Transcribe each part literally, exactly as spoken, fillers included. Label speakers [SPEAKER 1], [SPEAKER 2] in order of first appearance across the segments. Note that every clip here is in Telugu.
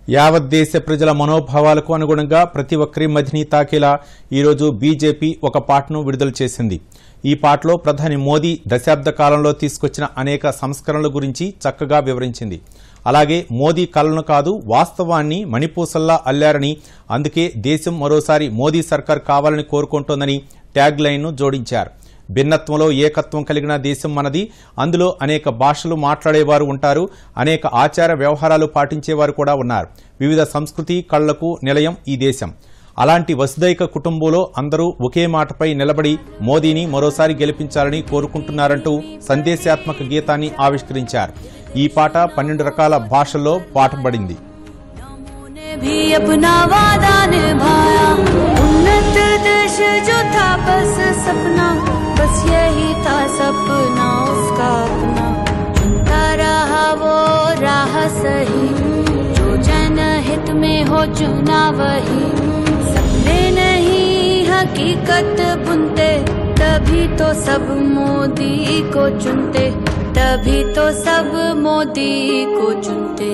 [SPEAKER 1] యావత్ దేశ ప్రజల మనోభావాలకు అనుగుణంగా ప్రతి ఒక్కరి మదిని తాకేలా ఈరోజు బీజేపీ ఒక పాటను విడుదల చేసింది. ఈ పాటలో ప్రధాని మోదీ దశాబ్ద కాలంలో తీసుకొచ్చిన అనేక సంస్కరణల గురించి చక్కగా వివరించింది. అలాగే మోదీ కలను కాదు వాస్తవాన్ని మణిపూసల్లా అల్లారని, అందుకే దేశం మరోసారి మోదీ సర్కార్ కావాలని కోరుకుంటోందని ట్యాగ్ లైన్ను జోడించారు. భిన్నత్వంలో ఏకత్వం కలిగిన దేశం మనది. అందులో అనేక భాషలు మాట్లాడేవారు ఉంటారు, అనేక ఆచార వ్యవహారాలు పాటించేవారు కూడా ఉన్నారు. వివిధ సంస్కృతి కళ్లకు నిలయం ఈ దేశం. అలాంటి వసుదైక కుటుంబంలో అందరూ ఒకే మాటపై నిలబడి మోదీని మరోసారి గెలిపించాలని కోరుకుంటున్నారంటూ సందేశాత్మక గీతాన్ని ఆవిష్కరించారు. ఈ పాట పన్నెండు రకాల భాషల్లో పాటబడింది.
[SPEAKER 2] भी अपना वादा निभाया, उन्नत देश जो था बस सपना, बस यही था सपना उसका अपना, चुनता रहा वो राह सही, जो जनहित में हो चुना वही, सपने नहीं हकीकत बुनते, तभी तो सब मोदी को चुनते, तभी तो सब मोदी को चुनते।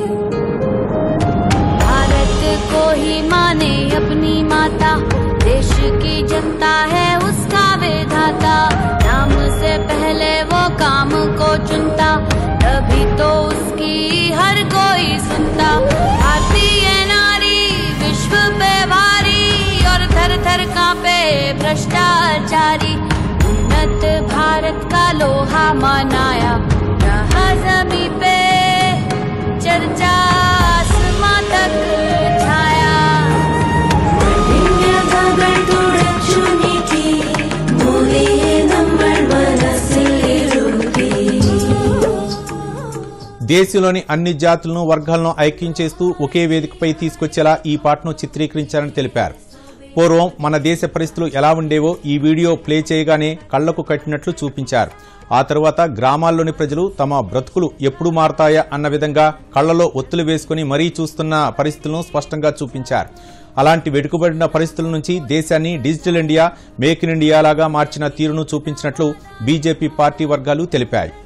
[SPEAKER 2] को ही माने अपनी माता, देश की जनता है उसका विधाता, नाम से पहले वो काम को चुनता, तभी तो उसकी हर कोई सुनता। भारतीय नारी विश्व पे भारी और थर थर कांपे भ्रष्टाचारी, उन्नत भारत का लोहा मनाया, रहा जमी पे चर्चा आसमां तक छाया।
[SPEAKER 1] దేశంలోని అన్ని జాతులను వర్గాలను ఐక్యం చేస్తూ ఒకే వేదికపై తీసుకొచ్చేలా ఈ పాటను చిత్రీకరించారని తెలిపారు. పూర్వం మన దేశ పరిస్థితులు ఎలా ఉండేవో ఈ వీడియో ప్లే చేయగానే కళ్లకు కట్టినట్లు చూపించారు. ఆ తరువాత గ్రామాల్లోని ప్రజలు తమ బ్రతుకులు ఎప్పుడు మారతాయా అన్న విధంగా కళ్లలో ఒత్తులు వేసుకుని మరీ చూస్తున్న పరిస్థితులను స్పష్టంగా చూపించారు. అలాంటి వెనుకబడిన పరిస్థితుల నుంచి దేశాన్ని digital India, make in India లాగా మార్చిన తీరును చూపించినట్లు బీజేపీ పార్టీ వర్గాలు తెలిపాయి.